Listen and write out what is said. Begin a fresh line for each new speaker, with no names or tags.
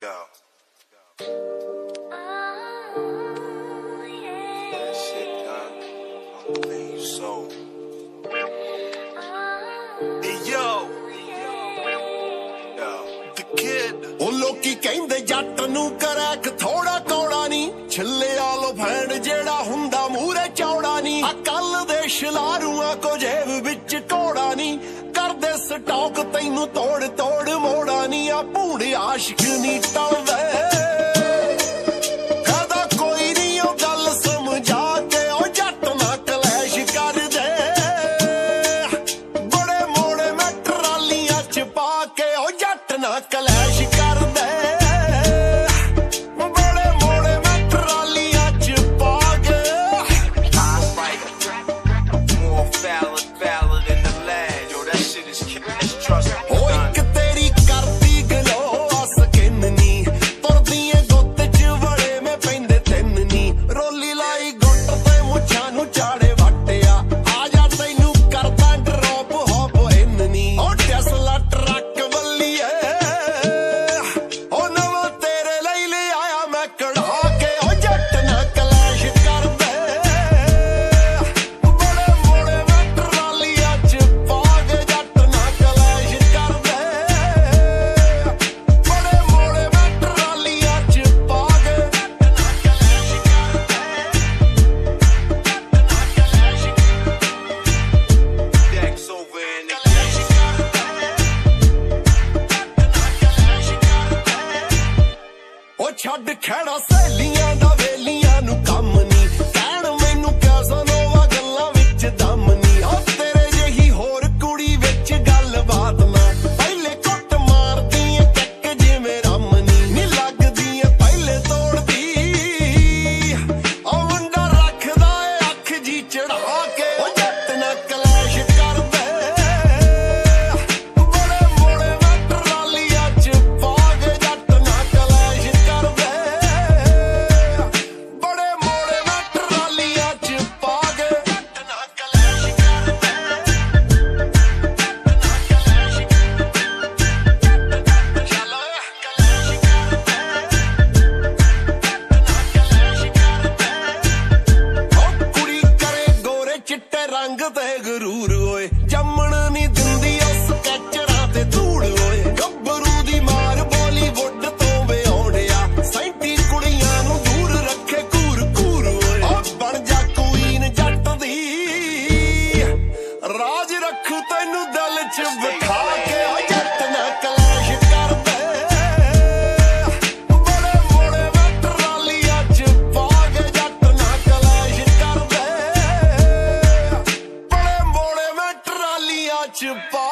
Yo.
लोकी कहंदे जट नू करैक थोड़ा कौड़ा नी छिले आलो फैंड जेड़ा हुंदा मूरे चौड़ा नी अकल दे शलारूआं को जेब विच कोड़ा नी करदे स्टॉक तैनू तोड़ तोड़ मोड़ा नी आ भूड़े आशिक नी टलदे कलैश कर दे बड़े मोड़े में ट्रालियां च पा गए ओ एक तेरी करदी गलो स्किन नी तुरदिए गुत्त च बड़े में पैंदे तिन नी रोली लाई गुट ते मुछां नू चाड़े वट्टिया आ जा तैनू करदा ड्रॉप हॉप इन नी ओ टेस्ला ट्रक छड़ खैड़ा सहेलियां दा वेलियां नू कम नी कहण मैनू कैसनोवा गल्लां विच दम नी ओ तेरे जेही होर कुड़ी विच गल बात ना पहले कुट मारदी ऐ टक जिवें रम नी लगदी ऐ पहले तोड़दी ओ मुंडा रखदा ऐ अख जी चढ़ा के ओ जट ना कलैश कर दे बड़े मोड़े में ट्रालियां च पा के जट ना कलैश कर रंग ते गरूर होए जम्मण नी दिंदी उस कैचरा ते धूड़ होए गब्बरू दी मार बॉलीवुड तो वे आउणिया सैंती कुड़ियां नू दूर रखे घूर घूर होए ओ बन जा क्वीन जट दी राज रखू तैनू दिल च बिठा के ओ जट ना कलैश कर दे बड़े मोड़े में ट्रालियां च पा के जट ना कलैश कर दे च पा